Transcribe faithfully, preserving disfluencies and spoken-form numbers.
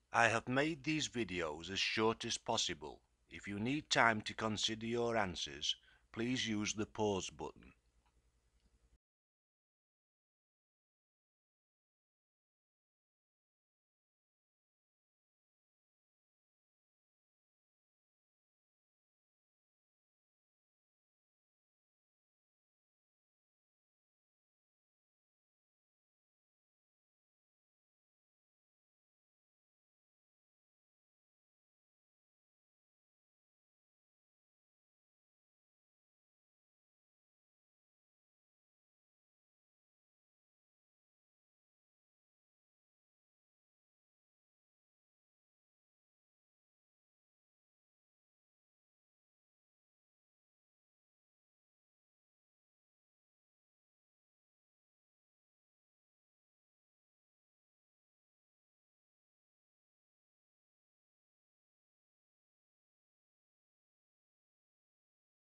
I have made these videos as short as possible. If you need time to consider your answers, please use the pause button.